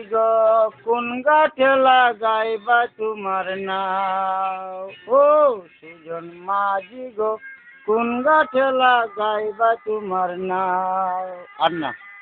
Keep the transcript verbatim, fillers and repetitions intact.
গো কোন গাছে লাগাইবা তোমার নাও, ও সুজন মাঝি গো কোন গাছে লাগাইবা তোমার নাও। আর না।